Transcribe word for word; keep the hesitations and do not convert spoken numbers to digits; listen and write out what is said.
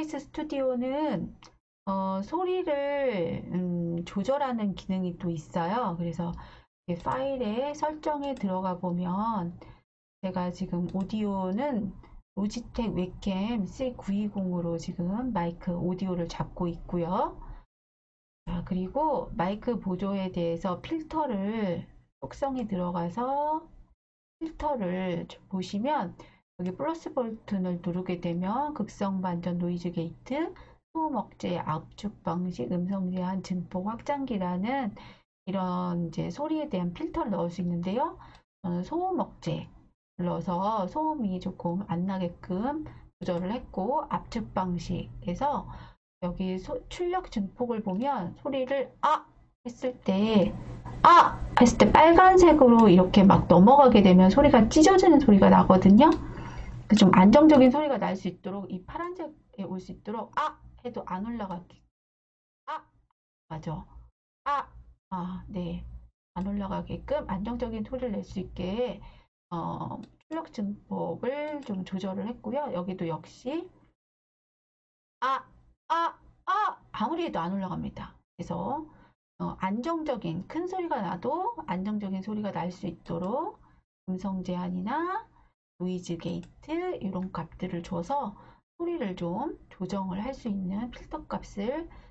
오비에스 스튜디오는 어, 소리를 음, 조절하는 기능이 또 있어요. 그래서 파일에 설정에 들어가 보면 제가 지금 오디오는 로지텍 웹캠 쓰리 구이공으로 지금 마이크 오디오를 잡고 있고요. 자, 그리고 마이크 보조에 대해서 필터를 속성에 들어가서 필터를 보시면 여기 플러스 버튼을 누르게 되면 극성 반전 노이즈 게이트, 소음 억제, 압축 방식, 음성 제한, 증폭 확장기라는 이런 이제 소리에 대한 필터를 넣을 수 있는데요. 저는 소음 억제 넣어서 소음이 조금 안 나게끔 조절을 했고, 압축 방식에서 여기 소, 출력 증폭을 보면 소리를 아 했을 때 아 했을 때 빨간색으로 이렇게 막 넘어가게 되면 소리가 찢어지는 소리가 나거든요. 좀 안정적인 소리가 날 수 있도록 이 파란색에 올 수 있도록 아 해도 안 올라가게 아 맞아 아 아 네 안 올라가게끔 안정적인 소리를 낼 수 있게 어, 출력 증폭을 좀 조절을 했고요. 여기도 역시 아 아 아 아무리 해도 안 올라갑니다. 그래서 어, 안정적인 큰 소리가 나도 안정적인 소리가 날 수 있도록 음성 제한이나 노이즈 게이트 이런 값들을 줘서 소리를 좀 조정을 할 수 있는 필터 값을